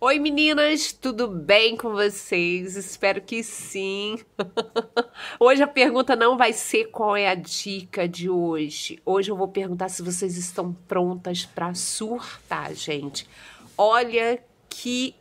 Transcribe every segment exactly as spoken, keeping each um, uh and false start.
Oi meninas, tudo bem com vocês? Espero que sim. Hoje a pergunta não vai ser qual é a dica de hoje. Hoje eu vou perguntar se vocês estão prontas para surtar, gente. Olha que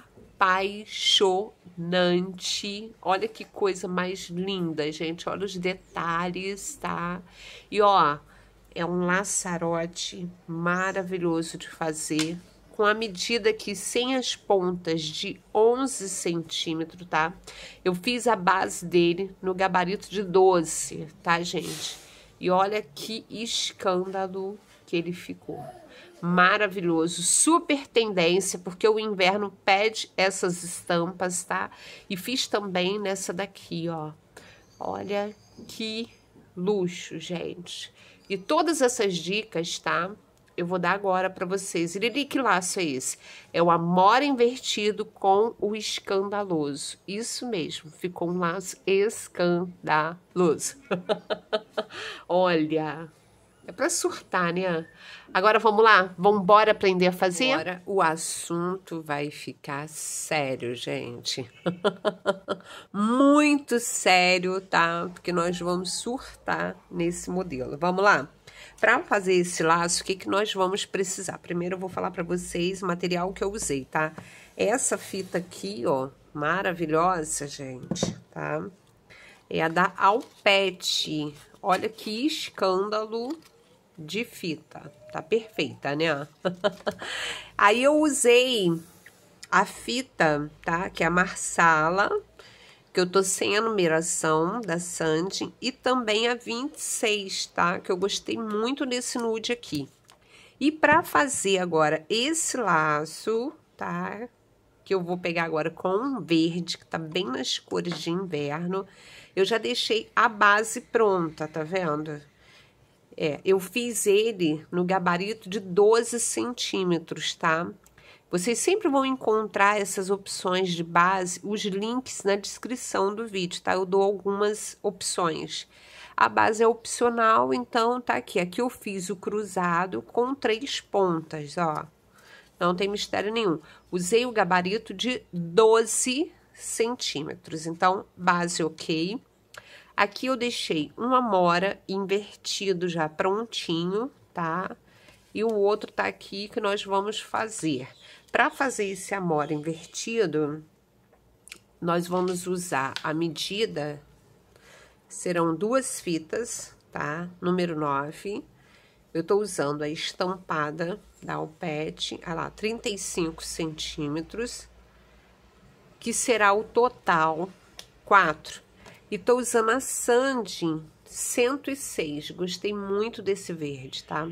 apaixonante. Olha que coisa mais linda, gente. Olha os detalhes, tá? E ó, é um laçarote maravilhoso de fazer, com a medida aqui sem as pontas de onze centímetros, tá? Eu fiz a base dele no gabarito de doze, tá, gente? E olha que escândalo que ele ficou. Maravilhoso, super tendência, porque o inverno pede essas estampas, tá? E fiz também nessa daqui, ó. Olha que luxo, gente. E todas essas dicas, tá? Eu vou dar agora para vocês. E que laço é esse? É o amor invertido com o escandaloso. Isso mesmo, ficou um laço escandaloso. Olha, é para surtar, né? Agora vamos lá? Vamos embora aprender a fazer? Agora o assunto vai ficar sério, gente. Muito sério, tá? Porque nós vamos surtar nesse modelo. Vamos lá? Para fazer esse laço, o que, que nós vamos precisar? Primeiro eu vou falar para vocês o material que eu usei, tá? Essa fita aqui, ó, maravilhosa, gente, tá? É a da Alpete. Olha que escândalo de fita. Tá perfeita, né? Aí eu usei a fita, tá? Que é a Marsala, que eu tô sem a numeração da Sandy, e também a vinte e seis, tá? Que eu gostei muito desse nude aqui. E para fazer agora esse laço, tá? Que eu vou pegar agora com um verde, que tá bem nas cores de inverno, eu já deixei a base pronta, tá vendo? É, eu fiz ele no gabarito de doze centímetros, tá? Vocês sempre vão encontrar essas opções de base, os links na descrição do vídeo, tá? Eu dou algumas opções. A base é opcional, então tá aqui. Aqui eu fiz o cruzado com três pontas, ó. Não tem mistério nenhum. Usei o gabarito de doze centímetros, então base ok. Aqui eu deixei uma amora invertido já prontinho, tá? E o outro tá aqui que nós vamos fazer. Para fazer esse amora invertido, nós vamos usar a medida, serão duas fitas, tá? Número nove. Eu tô usando a estampada da Alpete, olha lá, trinta e cinco centímetros, que será o total, quatro. E tô usando a Sandy cento e seis, gostei muito desse verde, tá?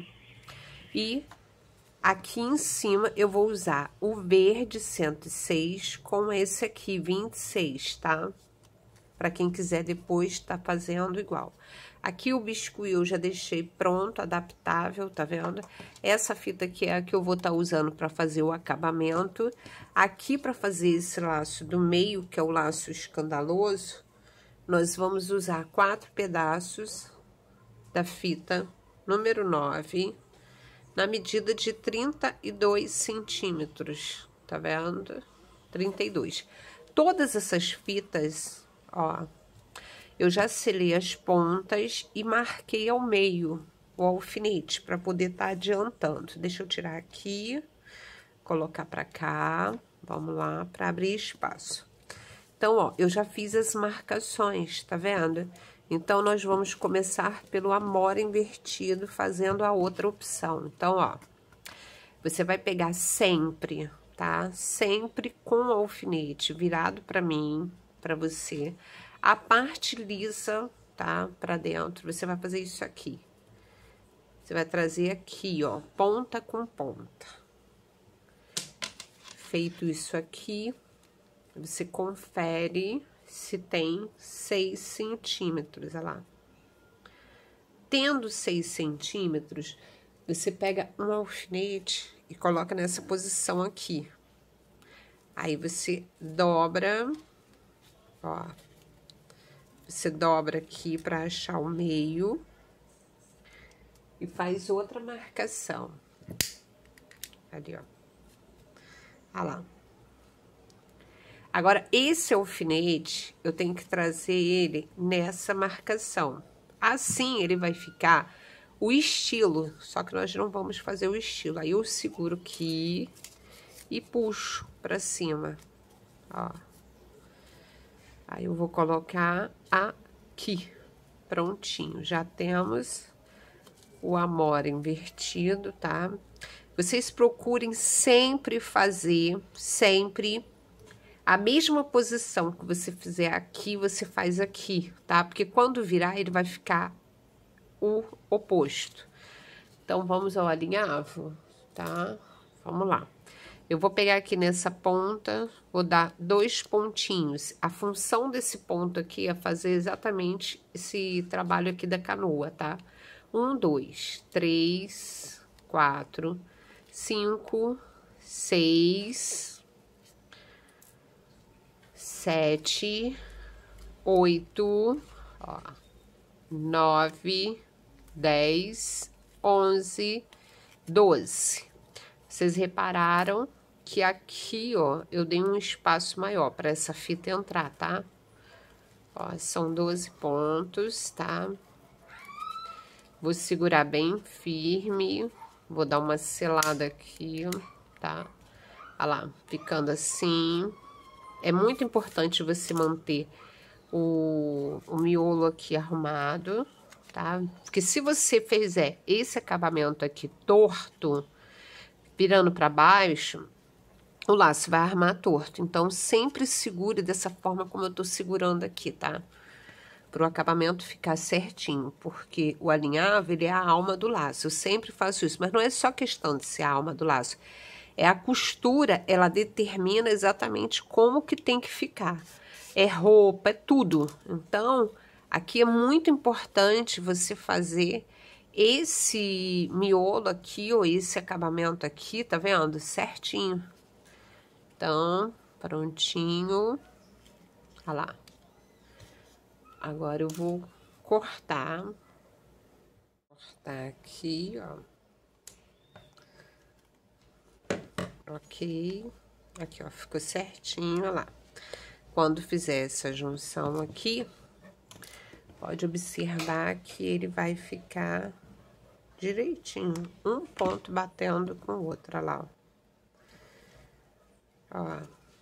E aqui em cima eu vou usar o verde cento e seis com esse aqui vinte e seis, tá? Para quem quiser depois tá fazendo igual. Aqui o biscuit eu já deixei pronto, adaptável, tá vendo? Essa fita aqui é a que eu vou estar tá usando para fazer o acabamento. Aqui para fazer esse laço do meio, que é o laço escandaloso, nós vamos usar quatro pedaços da fita número nove, na medida de trinta e dois centímetros, tá vendo? trinta e dois. Todas essas fitas, ó, eu já selei as pontas e marquei ao meio o alfinete para poder estar tá adiantando. Deixa eu tirar aqui, colocar para cá, vamos lá, para abrir espaço. Então, ó, eu já fiz as marcações, tá vendo? Então, nós vamos começar pelo amora invertido, fazendo a outra opção. Então, ó, você vai pegar sempre, tá? Sempre com o alfinete virado pra mim, pra você. A parte lisa, tá? Pra dentro, você vai fazer isso aqui. Você vai trazer aqui, ó, ponta com ponta. Feito isso aqui, você confere se tem seis centímetros, olha lá. Tendo seis centímetros, você pega um alfinete e coloca nessa posição aqui. Aí você dobra, ó. Você dobra aqui para achar o meio e faz outra marcação. Ali, ó. Olha lá. Agora, esse alfinete, eu tenho que trazer ele nessa marcação. Assim, ele vai ficar o estilo, só que nós não vamos fazer o estilo. Aí, eu seguro aqui e puxo pra cima, ó. Aí, eu vou colocar aqui, prontinho. Já temos o amora invertido, tá? Vocês procurem sempre fazer, sempre... a mesma posição que você fizer aqui, você faz aqui, tá? Porque quando virar, ele vai ficar o oposto. Então, vamos ao alinhavo, tá? Vamos lá. Eu vou pegar aqui nessa ponta, vou dar dois pontinhos. A função desse ponto aqui é fazer exatamente esse trabalho aqui da canoa, tá? Um, dois, três, quatro, cinco, seis... sete, oito, ó, nove, dez, onze, doze. Vocês repararam que aqui, ó, eu dei um espaço maior para essa fita entrar, tá? Ó, são doze pontos, tá? Vou segurar bem firme, vou dar uma selada aqui, tá? Olha lá, ficando assim. É muito importante você manter o, o miolo aqui arrumado, tá? Porque se você fizer esse acabamento aqui torto, virando para baixo, o laço vai armar torto. Então, sempre segure dessa forma como eu tô segurando aqui, tá? Para o acabamento ficar certinho, porque o alinhavo, ele é a alma do laço. Eu sempre faço isso, mas não é só questão de ser a alma do laço. É a costura, ela determina exatamente como que tem que ficar. É roupa, é tudo. Então, aqui é muito importante você fazer esse miolo aqui, ou esse acabamento aqui, tá vendo? Certinho. Então, prontinho. Olha lá. Agora eu vou cortar. Cortar aqui, ó. Ok, aqui ó, ficou certinho, ó lá. Quando fizer essa junção aqui, pode observar que ele vai ficar direitinho, um ponto batendo com o outro, ó lá, ó. Ó.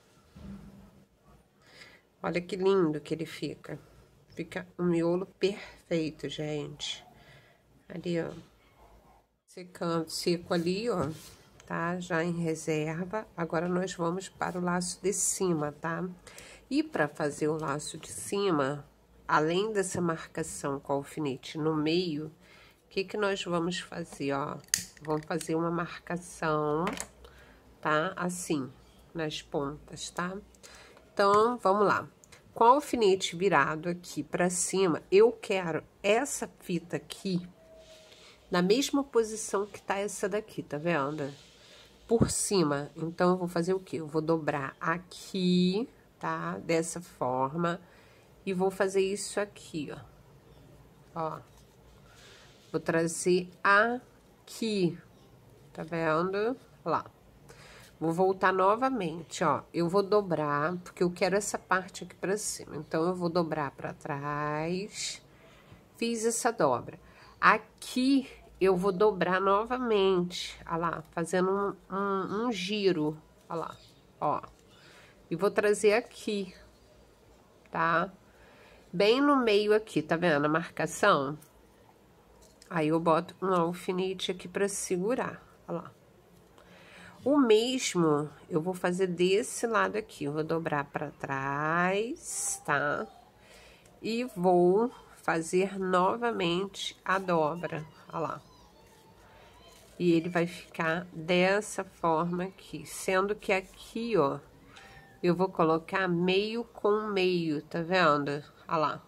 Olha que lindo que ele fica. Fica um miolo perfeito, gente. Ali, ó. Secando, seco ali, ó. Tá? Já em reserva. Agora, nós vamos para o laço de cima, tá? E para fazer o laço de cima, além dessa marcação com o alfinete no meio, o que que nós vamos fazer, ó? Vamos fazer uma marcação, tá? Assim, nas pontas, tá? Então, vamos lá. Com o alfinete virado aqui para cima, eu quero essa fita aqui na mesma posição que tá essa daqui, tá vendo? Por cima. Então, eu vou fazer o quê? Eu vou dobrar aqui, tá? Dessa forma. E vou fazer isso aqui, ó. Ó. Vou trazer aqui. Tá vendo? Lá. Vou voltar novamente, ó. Eu vou dobrar, porque eu quero essa parte aqui pra cima. Então, eu vou dobrar pra trás. Fiz essa dobra. Aqui... eu vou dobrar novamente, ó lá, fazendo um, um, um giro, ó lá, ó. E vou trazer aqui, tá? Bem no meio aqui, tá vendo a marcação? Aí, eu boto um alfinete aqui pra segurar, ó lá. O mesmo, eu vou fazer desse lado aqui, eu vou dobrar pra trás, tá? E vou fazer novamente a dobra, ó lá. E ele vai ficar dessa forma aqui, sendo que aqui, ó, eu vou colocar meio com meio, tá vendo? Ó lá.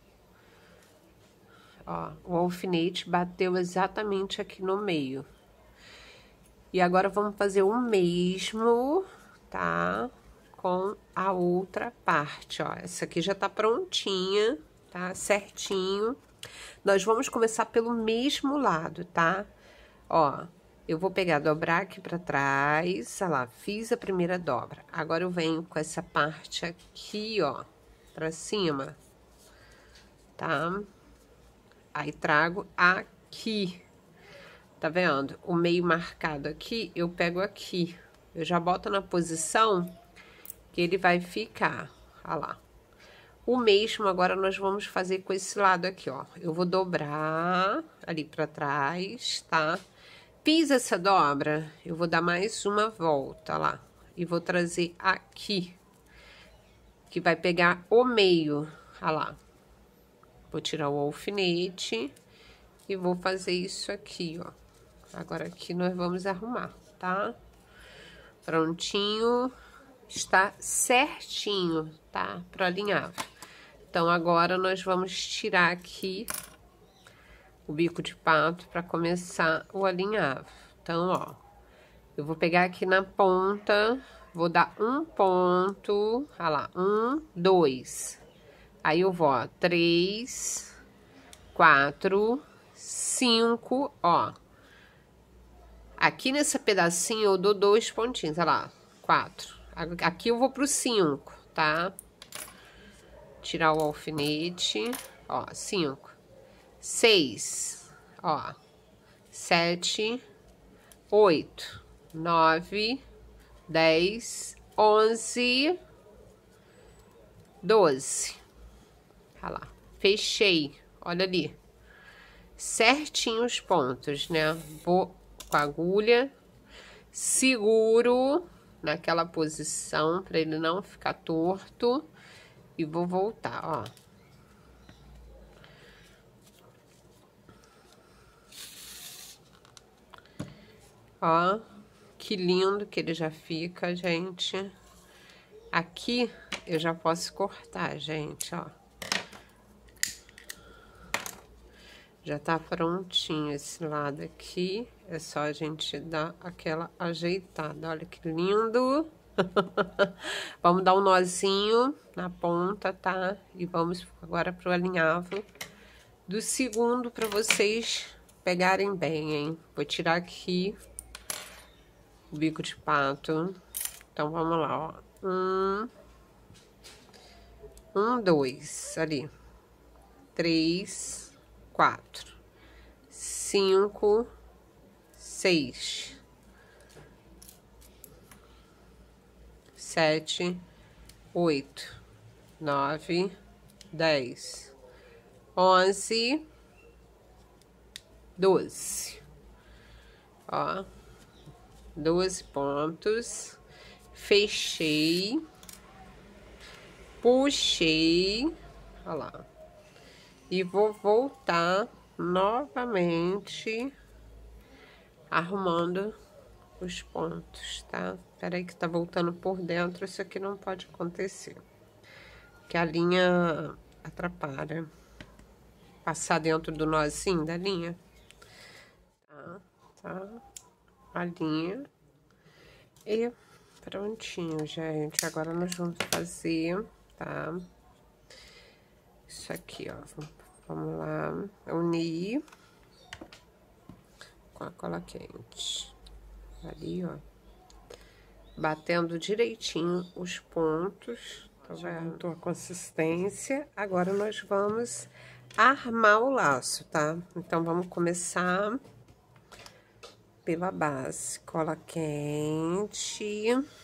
Ó, o alfinete bateu exatamente aqui no meio. E agora, vamos fazer o mesmo, tá? Com a outra parte, ó. Essa aqui já tá prontinha, tá? Certinho. Nós vamos começar pelo mesmo lado, tá? Ó, Eu vou pegar, dobrar aqui pra trás, olha lá, fiz a primeira dobra. Agora eu venho com essa parte aqui, ó, pra cima, tá? Aí trago aqui, tá vendo? O meio marcado aqui, eu pego aqui. Eu já boto na posição que ele vai ficar, olha lá. O mesmo agora nós vamos fazer com esse lado aqui, ó. Eu vou dobrar ali pra trás, tá? Fiz essa dobra, eu vou dar mais uma volta lá. E vou trazer aqui, que vai pegar o meio, olha lá. Vou tirar o alfinete e vou fazer isso aqui, ó. Agora aqui nós vamos arrumar, tá? Prontinho, está certinho, tá? Pro alinhavo. Então, agora nós vamos tirar aqui o bico de pato para começar o alinhavo. Então, ó, eu vou pegar aqui na ponta, vou dar um ponto, olha lá, um, dois. Aí eu vou, ó, três, quatro, cinco, ó. Aqui nesse pedacinho eu dou dois pontinhos, olha lá, quatro. Aqui eu vou pro cinco, tá? Tirar o alfinete, ó, cinco. Seis, ó, sete, oito, nove, dez, onze, doze. Olha lá, fechei, olha ali. Certinho os pontos, né? Vou com a agulha, seguro naquela posição para ele não ficar torto e vou voltar, ó. Ó, que lindo que ele já fica, gente. Aqui eu já posso cortar, gente, ó. Já tá prontinho esse lado aqui. É só a gente dar aquela ajeitada. Olha que lindo. Vamos dar um nozinho na ponta, tá? E vamos agora pro alinhavo do segundo para vocês pegarem bem, hein? Vou tirar aqui o bico de pato. Então, vamos lá, ó. Um, um, dois, ali. Três, quatro, cinco, seis, sete, oito, nove, dez, onze, doze. Ó. doze pontos, fechei, puxei, olha lá, e vou voltar novamente arrumando os pontos, tá? Peraí que tá voltando por dentro, isso aqui não pode acontecer, que a linha atrapalha, passar dentro do nozinho da linha, tá, tá? A linha e prontinho, gente. Agora nós vamos fazer, tá? Isso aqui, ó. Vamos lá, unir com a cola quente. Ali, ó. Batendo direitinho os pontos. Tá vendo a consistência? Agora nós vamos armar o laço, tá? Então, vamos começar pela base, cola quente.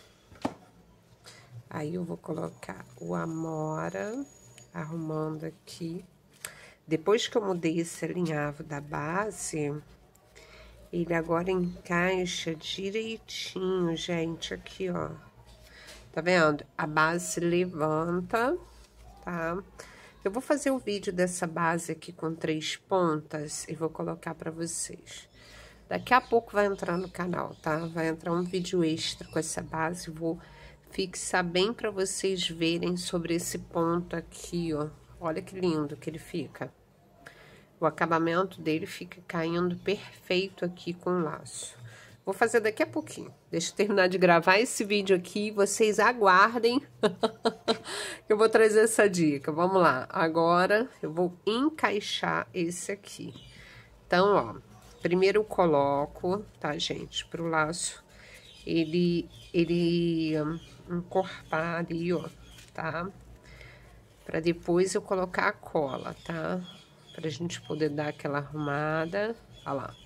Aí eu vou colocar o amora, arrumando aqui. Depois que eu mudei esse alinhavo da base, ele agora encaixa direitinho, gente, aqui, ó. Tá vendo? A base levanta, tá? Eu vou fazer o vídeo dessa base aqui com três pontas e vou colocar pra vocês. Daqui a pouco vai entrar no canal, tá? Vai entrar um vídeo extra com essa base. Vou fixar bem pra vocês verem sobre esse ponto aqui, ó. Olha que lindo que ele fica. O acabamento dele fica caindo perfeito aqui com o laço. Vou fazer daqui a pouquinho. Deixa eu terminar de gravar esse vídeo aqui. Vocês aguardem. Que eu vou trazer essa dica. Vamos lá. Agora, eu vou encaixar esse aqui. Então, ó. primeiro eu coloco, tá, gente, pro laço ele, ele um, encorpar ali, ó, tá? Pra depois eu colocar a cola, tá? Pra gente poder dar aquela arrumada, ó lá.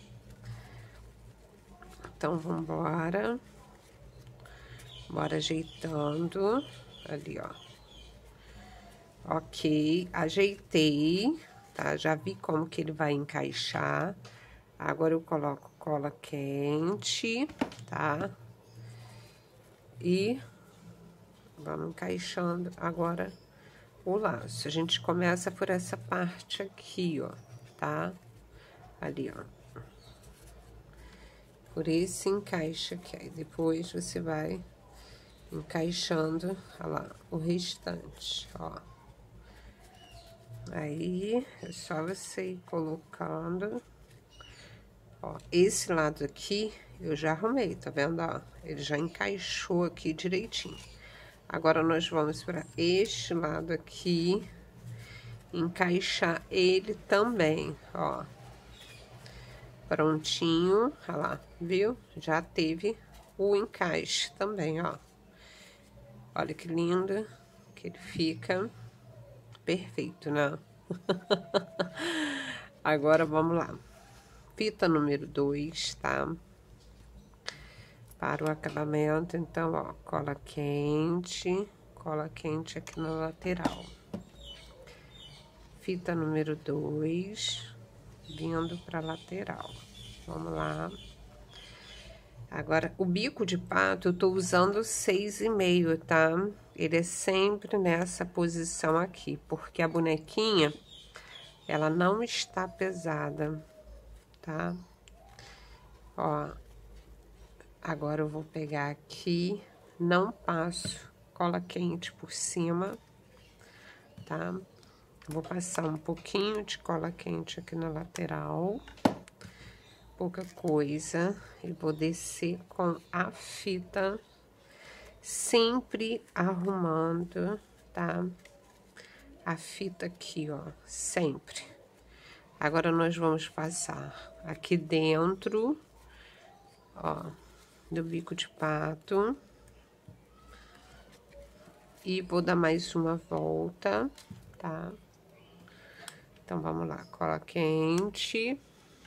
Então, vambora. Bora ajeitando ali, ó. Ok, ajeitei, tá? Já vi como que ele vai encaixar. Agora eu coloco cola quente, tá? E vamos encaixando agora o laço. A gente começa por essa parte aqui, ó, tá? Ali, ó. Por esse encaixe aqui. Aí depois você vai encaixando, ó lá, o restante, ó. Aí, é só você ir colocando. Ó, esse lado aqui, eu já arrumei, tá vendo, ó? Ele já encaixou aqui direitinho. Agora, nós vamos para este lado aqui, encaixar ele também, ó. Prontinho, ó lá, viu? Já teve o encaixe também, ó. Olha que lindo que ele fica. Perfeito, né? Agora, vamos lá. Fita número dois, tá? Para o acabamento, então, ó, cola quente, cola quente aqui na lateral. Fita número dois, vindo pra lateral. Vamos lá. Agora, o bico de pato, eu tô usando seis e meio, tá? Ele é sempre nessa posição aqui, porque a bonequinha, ela não está pesada, tá? Ó, agora eu vou pegar aqui, não passo cola quente por cima, tá? Vou passar um pouquinho de cola quente aqui na lateral, pouca coisa, e vou descer com a fita, sempre arrumando, tá? A fita aqui, ó, sempre. Agora, nós vamos passar aqui dentro, ó, do bico de pato. E vou dar mais uma volta, tá? Então, vamos lá, cola quente.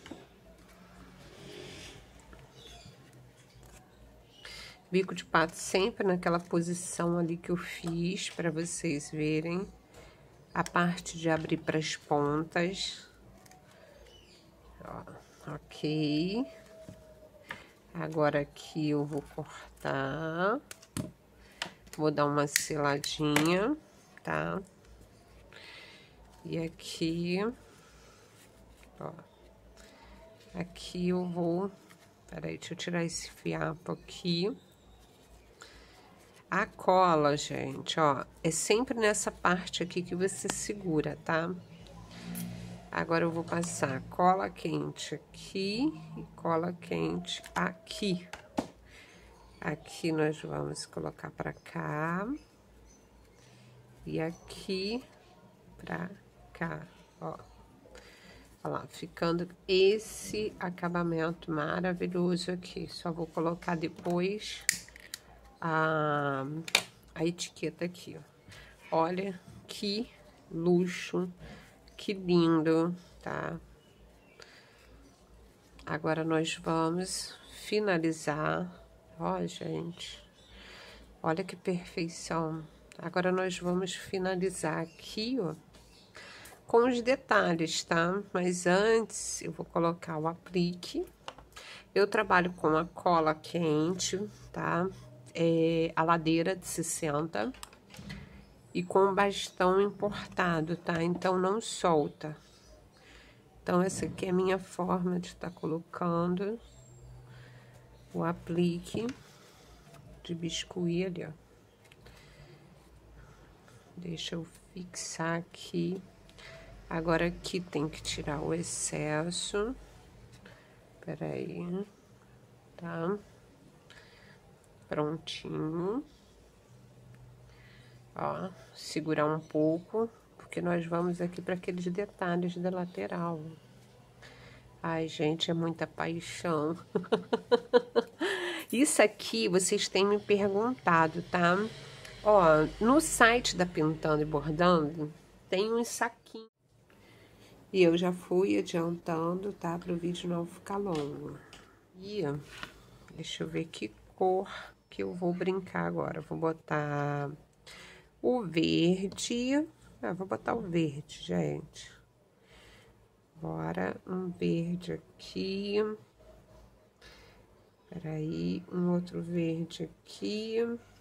Bico de pato sempre naquela posição ali que eu fiz, pra vocês verem. A parte de abrir pras pontas. Ó, ok. Agora aqui eu vou cortar. Vou dar uma seladinha, tá? E aqui, ó. Aqui eu vou... Peraí, deixa eu tirar esse fiapo aqui. A cola, gente, ó, é sempre nessa parte aqui que você segura, tá? Agora eu vou passar cola quente aqui e cola quente aqui. Aqui nós vamos colocar pra cá. E aqui pra cá, ó. Olha lá, ficando esse acabamento maravilhoso aqui. Só vou colocar depois a, a etiqueta aqui, ó. Olha que luxo, que lindo, tá? Agora, nós vamos finalizar. Ó, gente, olha que perfeição. Agora, nós vamos finalizar aqui, ó, com os detalhes, tá? Mas antes, eu vou colocar o aplique. Eu trabalho com a cola quente, tá? É a ladeira de sessenta. E com bastão importado, tá? Então, não solta. Então, essa aqui é a minha forma de estar colocando o aplique de biscuit ali, ó. Deixa eu fixar aqui. Agora, aqui tem que tirar o excesso. Peraí, tá? Prontinho. Ó, segurar um pouco, porque nós vamos aqui para aqueles detalhes da lateral. Ai, gente, é muita paixão. Isso aqui vocês têm me perguntado, tá? Ó, no site da Pintando e Bordando tem uns saquinhos. E eu já fui adiantando, tá? Para o vídeo não ficar longo. E deixa eu ver que cor que eu vou brincar agora. Vou botar o verde. Ah, vou botar o verde, gente. Bora, um verde aqui. Peraí, um outro verde aqui.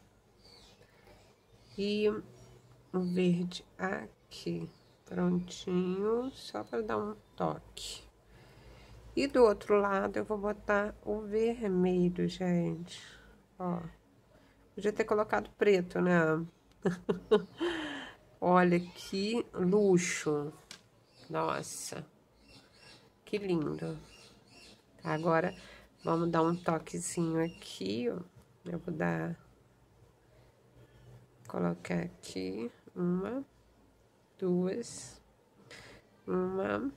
E um verde aqui. Prontinho, só para dar um toque. E do outro lado eu vou botar o vermelho, gente. Ó, podia ter colocado preto, né? Olha que luxo. Nossa, que lindo. Agora, vamos dar um toquezinho aqui, ó. Eu vou dar... Colocar aqui uma... Duas, uma,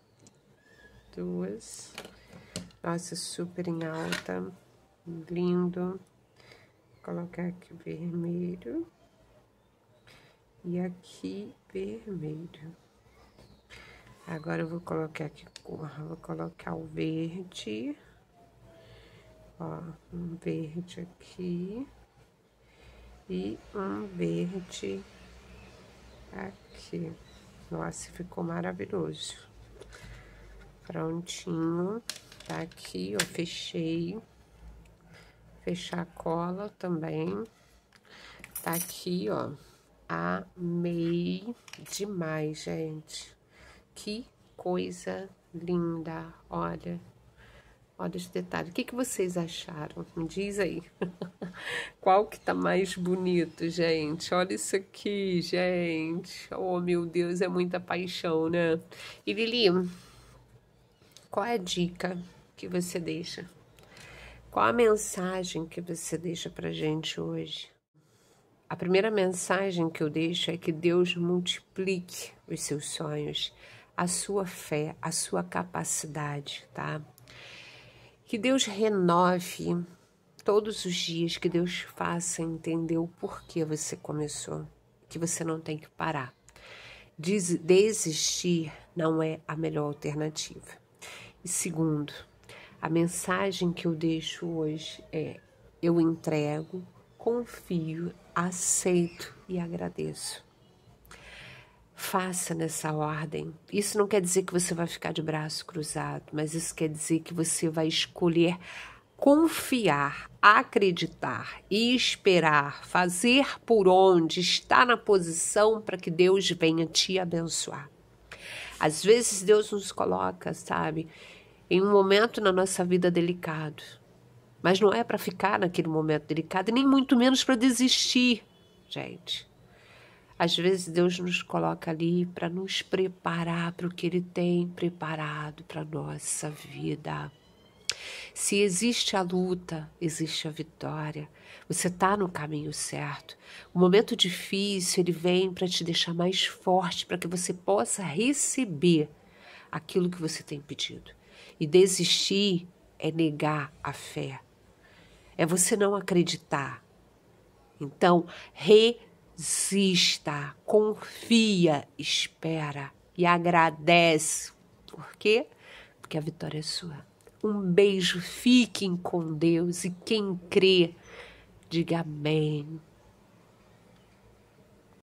duas, nossa, super em alta, lindo. Vou colocar aqui vermelho e aqui vermelho. Agora eu vou colocar aqui cor, vou colocar o verde, ó, um verde aqui e um verde aqui. Nossa, ficou maravilhoso. Prontinho. Tá aqui, ó, fechei. Fechar a cola também. Tá aqui, ó. Amei demais, gente. Que coisa linda. Olha. Olha os detalhes. O que, que vocês acharam? Me diz aí. Qual que tá mais bonito, gente? Olha isso aqui, gente. Oh, meu Deus, é muita paixão, né? E Lili, qual é a dica que você deixa? Qual a mensagem que você deixa pra gente hoje? A primeira mensagem que eu deixo é que Deus multiplique os seus sonhos, a sua fé, a sua capacidade, tá? Que Deus renove todos os dias, que Deus faça entender o porquê você começou, que você não tem que parar. Des- desistir não é a melhor alternativa. E segundo, a mensagem que eu deixo hoje é: eu entrego, confio, aceito e agradeço. Faça nessa ordem. Isso não quer dizer que você vai ficar de braço cruzado, mas isso quer dizer que você vai escolher confiar, acreditar e esperar, fazer por onde, estar na posição para que Deus venha te abençoar. Às vezes Deus nos coloca, sabe, em um momento na nossa vida delicado, mas não é para ficar naquele momento delicado, nem muito menos para desistir, gente. Às vezes Deus nos coloca ali para nos preparar para o que Ele tem preparado para a nossa vida. Se existe a luta, existe a vitória. Você está no caminho certo. O momento difícil, ele vem para te deixar mais forte, para que você possa receber aquilo que você tem pedido. E desistir é negar a fé. É você não acreditar. Então, resista, confia, espera e agradece. Por quê? Porque a vitória é sua. Um beijo, fiquem com Deus e quem crê, diga amém.